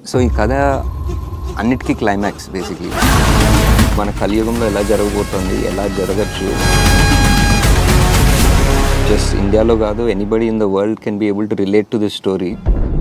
So ఈ కథ అన్నిటికీ క్లైమాక్స్ బేసిక్లీ మన కలియుగంలో ఎలా జరగబోతోంది, ఎలా జరగచ్చు. జస్ట్ ఇండియాలో కాదు, anybody in the world can be able to relate to this story.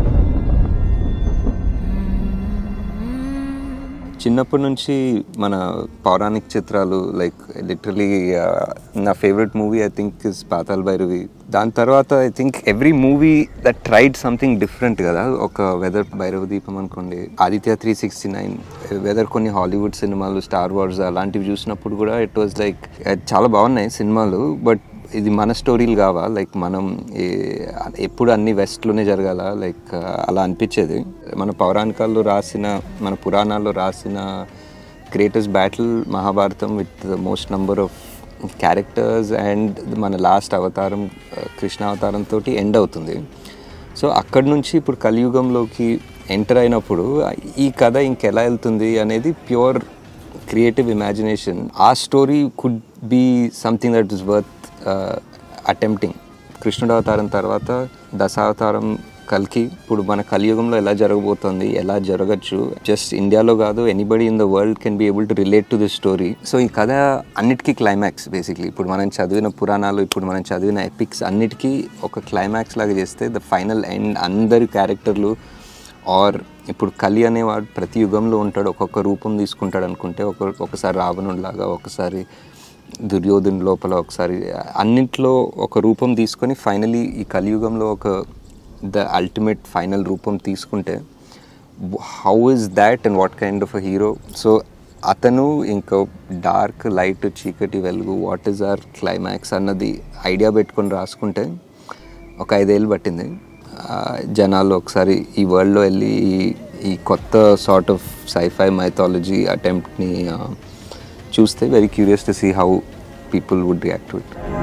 చిన్నప్పటి నుంచి మన పౌరాణిక చిత్రాలు లైక్ లిటరలీ నా favourite movie I think is Pathala Bhairavi. దాని తర్వాత I think every movie that tried something different కదా. ఒక వెదర్ భైరవ దీపం అనుకోండి, ఆదిత్య 369, వెదర్ కొన్ని హాలీవుడ్ సినిమాలు, స్టార్ వార్స్ అలాంటివి చూసినప్పుడు కూడా ఇట్ వాజ్ లైక్ చాలా బాగున్నాయి సినిమాలు. బట్ ఇది మన స్టోరీలు కావా, లైక్ మనం ఎప్పుడు అన్ని వెస్ట్లోనే జరగాల, లైక్ అలా అనిపించేది. మన పౌరాణికాల్లో రాసిన, మన పురాణాల్లో రాసిన greatest battle Mahabharatam with the most number of characters and మన లాస్ట్ అవతారం కృష్ణ అవతారంతో ఎండ్ అవుతుంది. సో అక్కడి నుంచి ఇప్పుడు కలియుగంలోకి ఎంటర్ అయినప్పుడు ఈ కథ ఇంకెలా వెళ్తుంది అనేది ప్యూర్ క్రియేటివ్ ఇమాజినేషన్. ఆ story could be something that is worth attempting. కృష్ణుడు అవతారం తర్వాత దశావతారం కల్కి, ఇప్పుడు మన కలియుగంలో ఎలా జరగబోతోంది, ఎలా జరగచ్చు. జస్ట్ ఇండియాలో కాదు, anybody in the world can be able to relate to this story. So ఈ కథ అన్నిటికీ క్లైమాక్స్ బేసిక్లీ. ఇప్పుడు మనం చదివిన పురాణాలు, ఇప్పుడు మనం చదివిన ఎపిక్స్ అన్నిటికీ ఒక క్లైమాక్స్ లాగా చేస్తే ద ఫైనల్ ఎండ్ అందరి క్యారెక్టర్లు ఆర్ ఇప్పుడు కలి అనేవాడు ప్రతి యుగంలో ఉంటాడు, ఒక్కొక్క రూపం తీసుకుంటాడు అనుకుంటే, ఒకసారి రావణుడిలాగా, ఒకసారి దుర్యోధను లోపల, ఒకసారి అన్నింటిలో ఒక రూపం తీసుకొని ఫైనలీ ఈ కలియుగంలో ఒక ద అల్టిమేట్ ఫైనల్ రూపం తీసుకుంటే how is that and what kind of a hero. So అతను ఇంకా డార్క్, లైట్, చీకటి, వెలుగు, వాట్ ఈజ్ అవర్ క్లైమాక్స్ అన్నది ఐడియా పెట్టుకొని రాసుకుంటే ఒక 5 ఏళ్ళు పట్టింది. జనాలు ఒకసారి ఈ వరల్డ్లో వెళ్ళి ఈ కొత్త సార్ట్ ఆఫ్ సైఫై మైథాలజీ అటెంప్ట్ని చూస్తే very curious to see how people would react to it.